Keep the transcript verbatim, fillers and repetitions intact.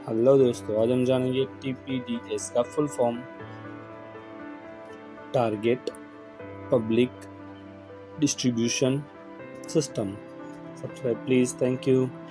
Hello दोस्तों, आज हम जानेंगे टी पी डी एस का full form. Target public distribution system. Subscribe please. Thank you.